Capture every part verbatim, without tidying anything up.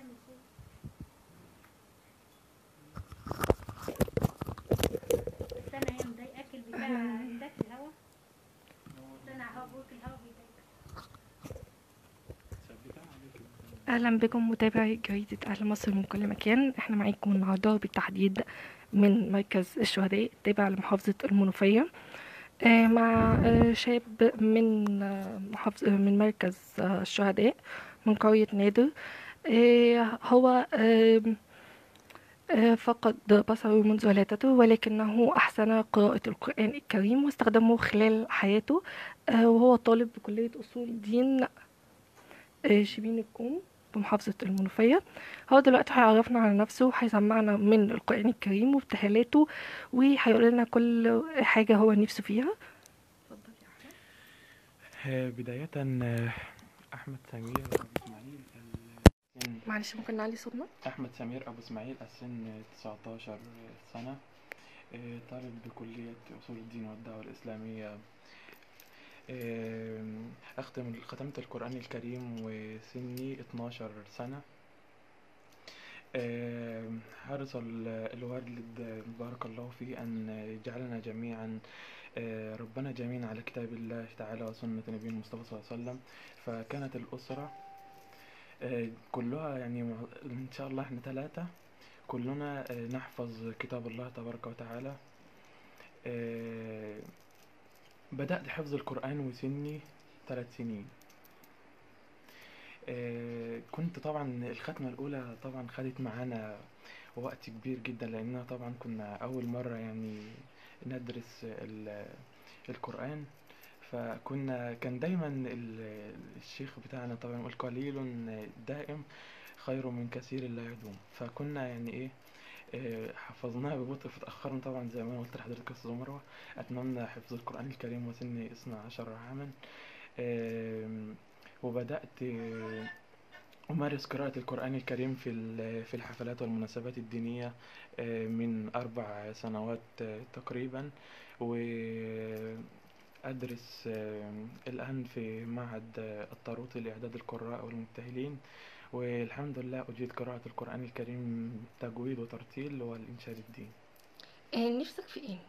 استنى هي مضايقاك البتاع ده في الهوا. استنى هوا بقولك الهوا بيضايقك. اهلا بكم متابعي جريدة اهل مصر من كل مكان. احنا معاكم النهارده بالتحديد من مركز الشهداء التابع لمحافظة المنوفية، آه، مع آه، شاب من آه، محافظة من مركز آه، الشهداء من قرية نادر. آه، هو آه، آه، فقد بصره منذ ولادته، ولكنه أحسن قراءة القرآن الكريم واستخدمه خلال حياته، آه، وهو طالب بكلية أصول الدين آه، شبين الكوم بمحافظة المنوفية. هو دلوقتي هيعرفنا على نفسه وهيسمعنا من القرآن الكريم وابتهالاته، وهيقول لنا كل حاجة هو نفسه فيها. اتفضل يا أحمد. آه، بداية آه، أحمد سمير أبو إسماعيل السن معلش ممكن نعلي صوتنا؟ أحمد سمير أبو إسماعيل السن تسعتاشر سنة، آه، طالب بكلية أصول الدين والدعوة الإسلامية. آه، أختم ختمت القرآن الكريم وسني اتناشر سنة. آه، حرص ال- الوالد بارك الله فيه أن يجعلنا جميعا آه، ربنا جميعا على كتاب الله تعالى وسنة نبينا المصطفى صلى الله عليه وسلم. فكانت الأسرة آه، كلها يعني مع- إن شاء الله إحنا ثلاثة كلنا آه، نحفظ كتاب الله تبارك وتعالى. آه، بدأت حفظ القرآن وسني ثلاث سنين. آه، كنت طبعا الختمة الأولى طبعا خدت معانا وقت كبير جدا، لأننا طبعا كنا أول مرة يعني ندرس ال- القرآن. فكنا كان دايما ال- الشيخ بتاعنا طبعا يقول قليل دائم خير من كثير لا يدوم. فكنا يعني ايه آه، حفظناها ببطء، فتأخرنا طبعا زي ما أنا قلت لحضرتك يا أستاذ مروة. أتممنا حفظ القرآن الكريم وسني اثنا عشر عاما. آم، وبدأت آه، أمارس قراءة القرآن الكريم في ال- في الحفلات والمناسبات الدينية آه، من أربع سنوات آه، تقريبا. وأدرس آه، الآن في معهد آه، الطاروطي لإعداد القراء والمبتهلين، والحمد لله أجيد قراءة القرآن الكريم تجويد وترتيل والإنشاد الديني. آه، نفسك في ايه؟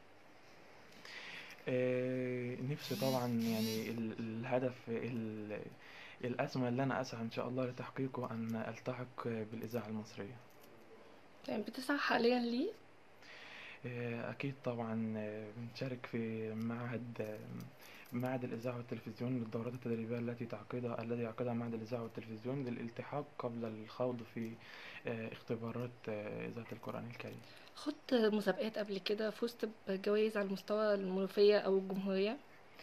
آه، نفسي طبعا يعني ال- الهدف ال- الأسمى اللي أنا أسعى إن شاء الله لتحقيقه أن ألتحق بالإذاعة المصرية. طيب بتسعى حاليا ليه؟ آه، أكيد طبعا آه، بنشارك في معهد آه، معهد الإذاعة والتلفزيون للدورات التدريبية التي تعقدها الذي يعقدها معهد الإذاعة والتلفزيون للالتحاق قبل الخوض في آه، اختبارات آه، إذاعة القرآن الكريم. خدت مسابقات قبل كده؟ فزت بجوائز على مستوى المنوفية أو الجمهورية؟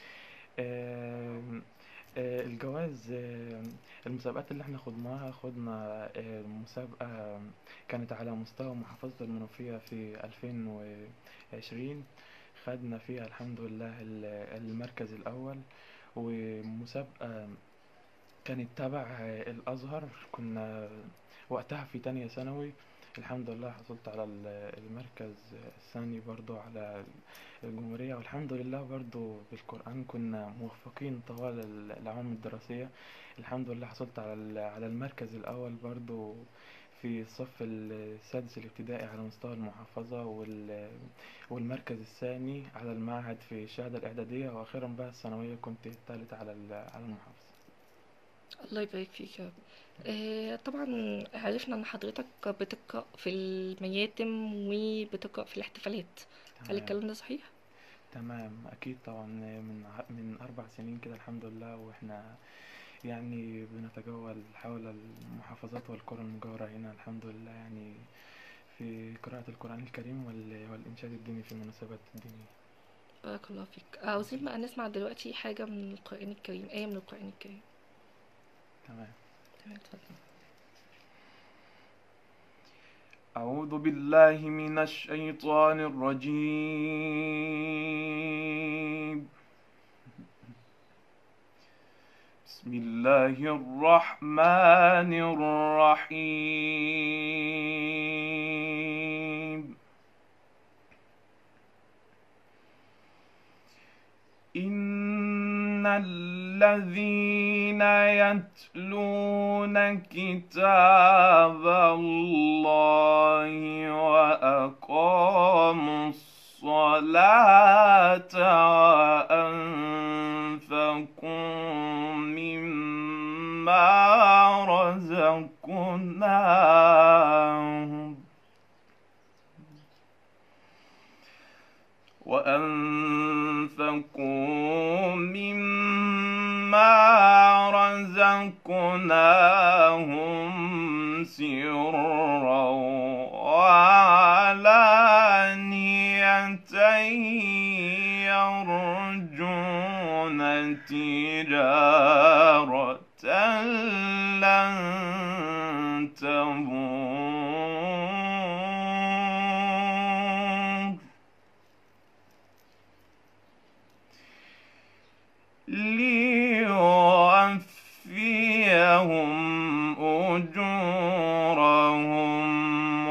آم، آه، الجواز آه، المسابقات اللي احنا خدناها خدنا آه، مسابقة كانت على مستوى محافظة المنوفية في ألفين وعشرين. خدنا فيها الحمد لله ال- المركز الأول. ومسابقة كانت تبع آه، الأزهر، كنا وقتها في تانية ثانوي. الحمد لله حصلت على ال- المركز الثاني برضو على الجمهورية. والحمد لله برضو بالقرآن كنا موفقين طوال ال- الأعوام الدراسية. الحمد لله حصلت على ال- على المركز الأول برضو في الصف السادس الابتدائي على مستوى المحافظة، وال- والمركز الثاني على المعهد في الشهادة الإعدادية، وأخيرا بقى الثانوية كنت الثالث على ال- على المحافظة. الله يبارك فيك يا رب. آه، طبعا عرفنا ان حضرتك بتقرأ في المياتم وبتقرأ في الاحتفالات، هل تمام. الكلام ده صحيح؟ تمام أكيد طبعا من ع- من أربع سنين كده الحمد لله، وإحنا يعني بنتجول حول المحافظات والقرى المجاورة هنا الحمد لله، يعني في قراءة القرآن الكريم وال- والإنشاد الديني في المناسبات الدينية. بارك الله فيك. عاوزين بقى نسمع دلوقتي حاجة من القرآن الكريم، آية من القرآن الكريم. تمام. تمام اتفضل. أعوذ بالله من الشيطان الرجيم. بسم الله الرحمن الرحيم. إن الذين يتلون كتاب الله وأقاموا الصلاة وأنفقوا مما رزقناهم وأنفقوا مما رزقناهم سرا وعلانية يرجون تجارة لن تبور ليوفيهم أجورهم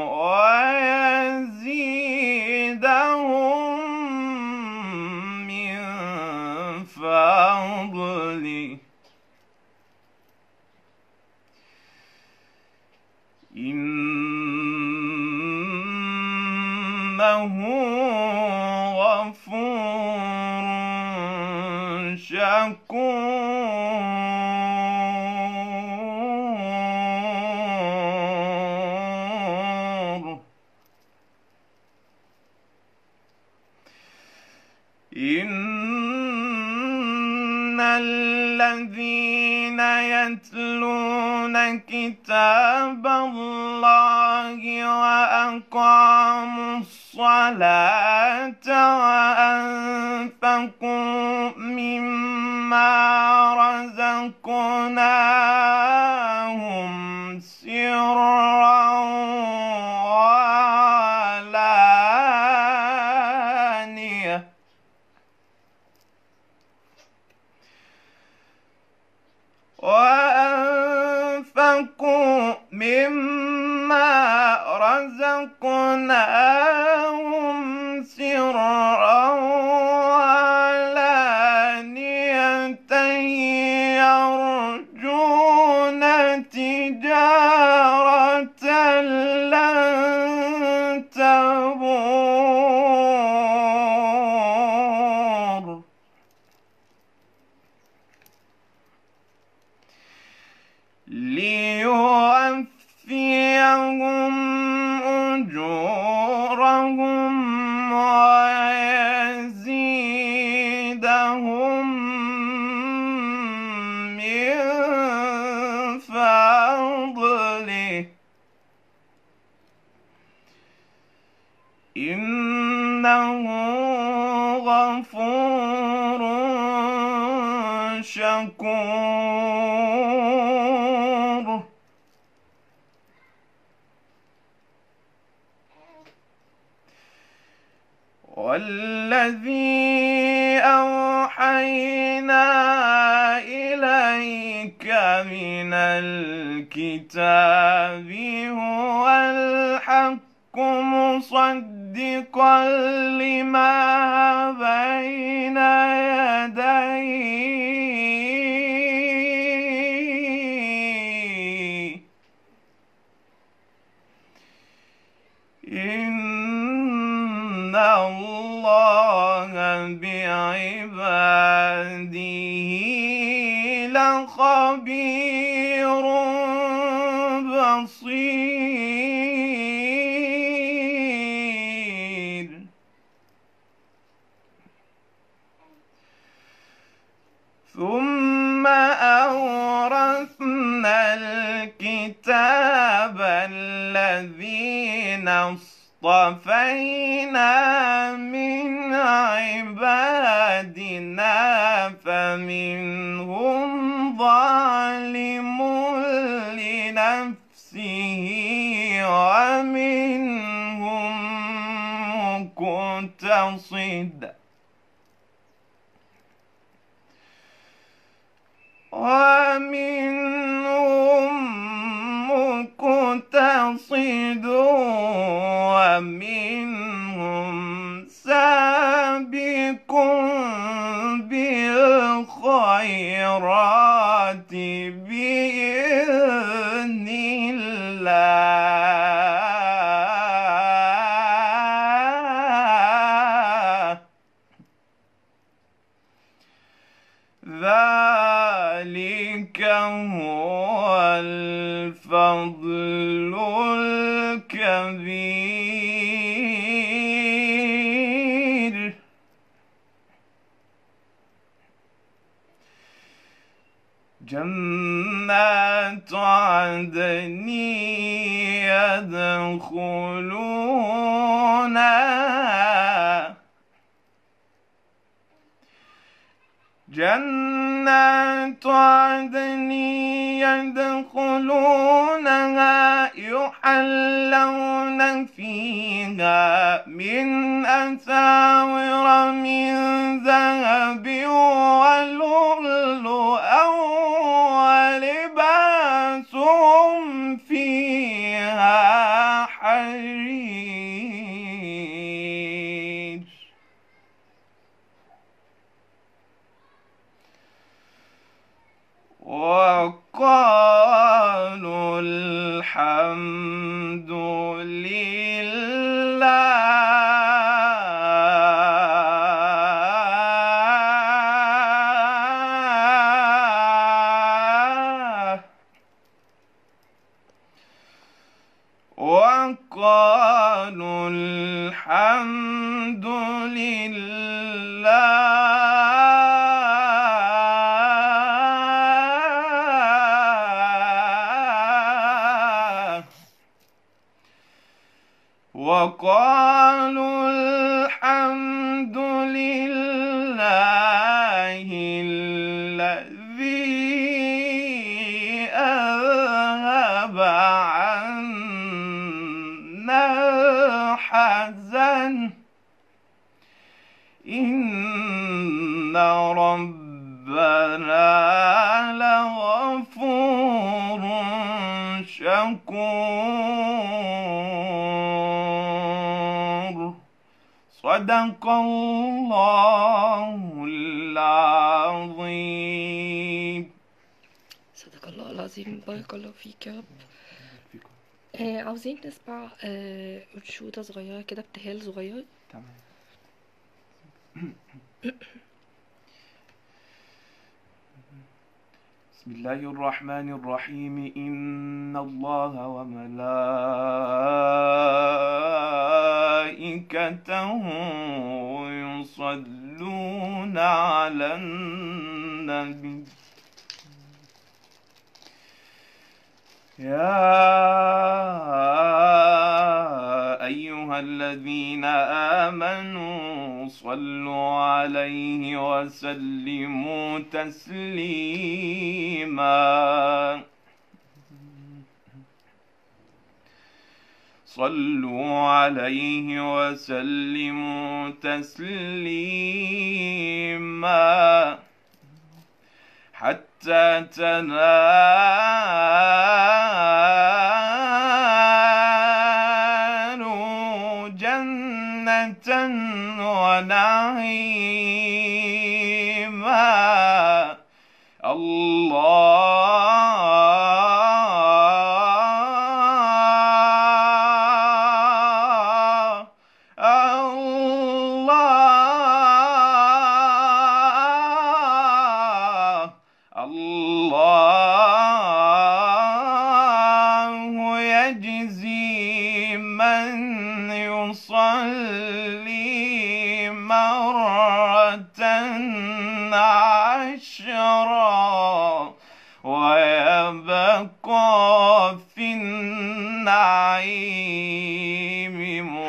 ويزيدهم من فضله إنه غفور شكور إن الذين يتلون كتاب الله وأقاموا الصلاة وأنفقوا مما رزقناهم سرا وعلانية وأنفقوا مما رزقناهم سرا وعلانية يرجون تجارة لن تبور ليوفيهم أجورهم ويزيدهم من فضله إنه غفور شكور والذي أوحينا إليك من الكتاب هو الحق مصدقا لما بين يديه إن الله بعباده لخبير بصير ثم أورثنا الكتاب الذين اصطفينا من عبادنا فمنهم ظالم لنفسه ومنهم مقتصد ومنهم مقتصد ومنهم سابق بالخيرات ذلك هو الفضل الكبير. جنات عدن يدخلونها جنات عدن يدخلونها يحلون فيها من أساور من ذهب ولؤلؤا ولباسهم فيها حرير. وقالوا الحمد لله وقالوا الحمد لله وقالوا الحمد لله الذي أذهب عنا الحزن إن ربنا لغفور شكور. صدق الله العظيم. صدق الله العظيم. بارك الله فيك يا رب. آه عاوزين نسمع آه أنشودة صغيرة كده، ابتهال صغير. تمام. بسم الله الرحمن الرحيم. إن الله وملائكته يصلون على النبي يا أيها الذين آمنوا صلوا عليه وسلموا تسليما. صلوا عليه وسلموا تسليما حتى تنالوا جنة ونعيما. الله الله الله يجزي من يصلي مرة عشرا ويبقى في النعيم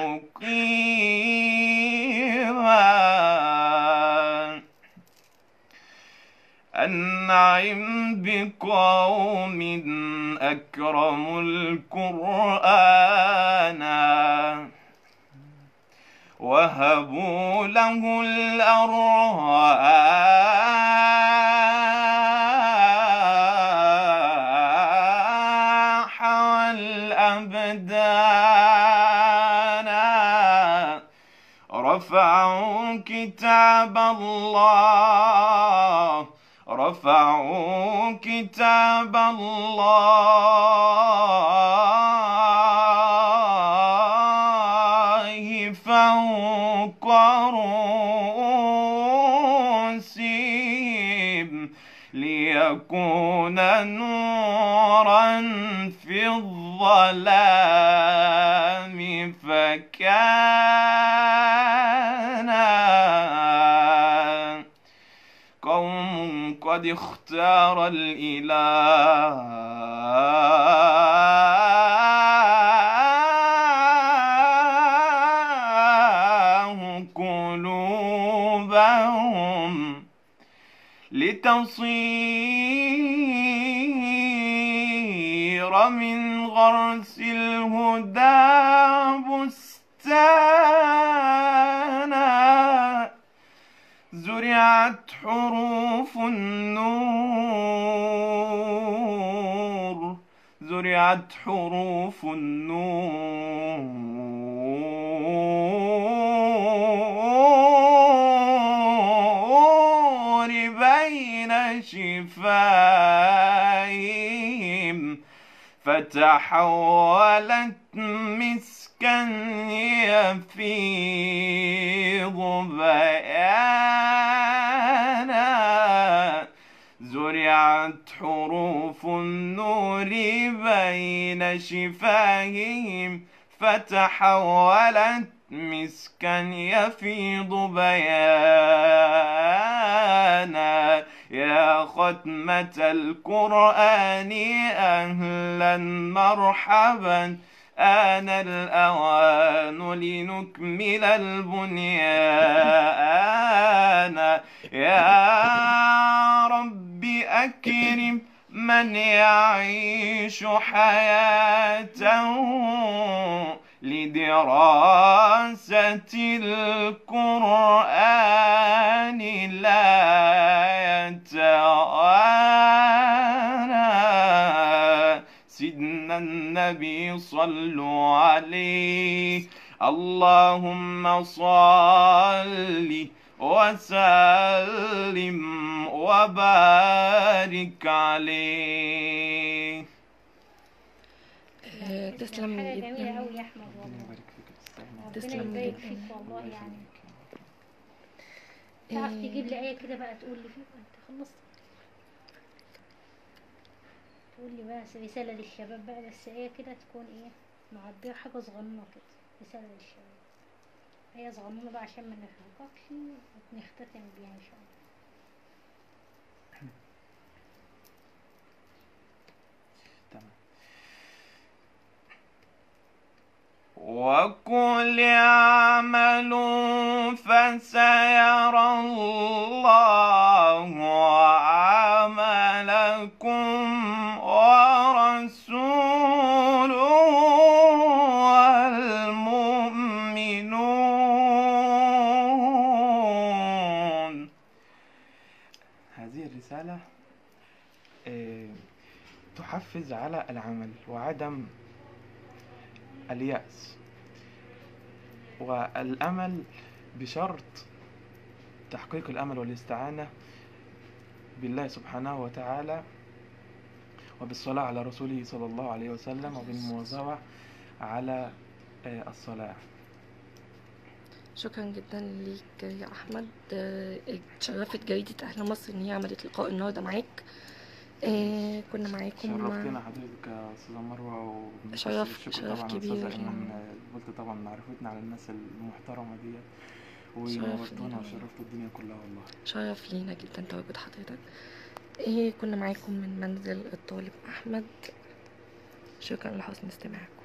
مقيما. أنعم بقوم أكرموا القرآن وهبوا له الأرواح والأبدان. رفعوا كتاب الله رفعوا كتاب الله فوق رؤوسهم ليكون نورا في الظلام فكان قوم قد اختار الإله قلوبهم لتصير من غرس الهدى بستانا زرعت حروف النور زرعت حروف النور بين شفاههم فتحولت مسكا يفيض بيانا زرعت حروف النور بين شفاههم فتحولت مسكا يفيض بيانا يا ختمة القرآن أهلا مرحبا آن الأوان لنكمل البنيان يا رب أكرم من يعيش حياته لدراسة القرآن لا يتوانى سيدنا النبي صلوا عليه اللهم صل وسلم وبارك عليه. آه، تسلم حاجة جميلة جدا. أوي يا أحمد والله. يبارك فيك يا أستاذ أحمد. ربنا تسلم يبارك جدا. فيك والله يعني. تعرف تجيب لي آية كده بقى تقول لي فيها أنت خلصت؟ تقول لي بقى رسالة للشباب بقى بس آية كده تكون إيه معبرة حاجة صغننة كده رسالة للشباب. آية صغننة بقى عشان ما نرهقكش ونختتم بيها إن شاء الله. تمام. وقل اعملوا فسيرى الله عملكم ورسوله والمؤمنون. هذه الرسالة آه، تحفز على العمل وعدم اليأس والأمل بشرط تحقيق الأمل والاستعانة بالله سبحانه وتعالى وبالصلاة على رسوله صلى الله عليه وسلم وبالمواظبة على آه، الصلاة. شكرا جدا ليك يا احمد. آه، اتشرفت جريدة اهل مصر ان هي عملت لقاء النهارده معاك. آه، كنا معاكم شرفتنا حضرتك يا أستاذة مروة وبنكسر شرف- الشكر شرف طبعا يا كبير أستاذة إيمان. يعني. قلت طبعا معرفتنا على الناس المحترمة دي شرف ونورتونا لينا. وشرفتوا الدنيا كلها والله. شرف لينا جدا تواجد حضرتك. إيه كنا معاكم من منزل الطالب احمد. شكرا لحسن استماعكم.